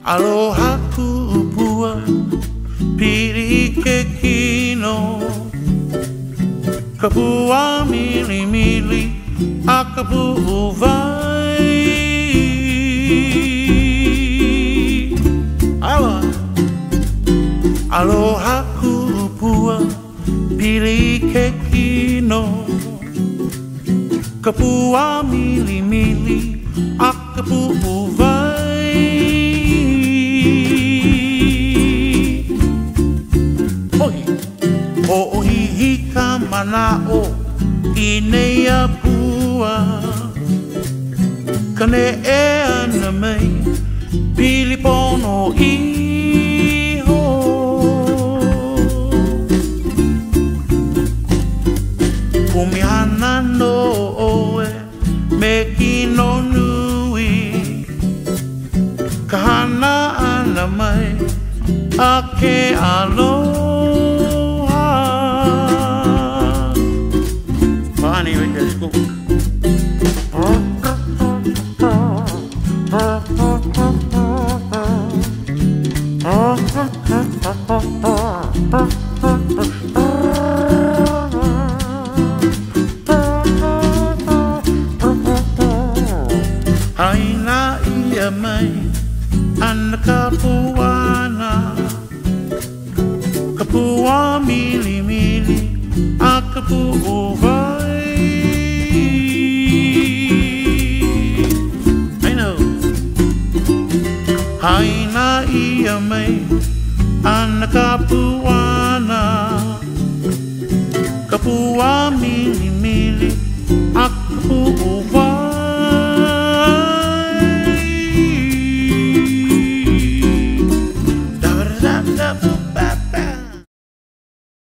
Aloha kupua piri ke kino Kapua mili mili a kapu vai Awa Aloha kupua piri ke kino Kapua mili mili a kapu vai O hihi ka manao I nei a pua Kane e ana mai Pili pono iho Kumihana no oe Me kino nui Kahana ana mai Ake aloha Funny with the school Aina ia mai Ana kapuana Kapua mili mili A kapu vai I know Aina ia mai Ana kapuana Kapua mili mili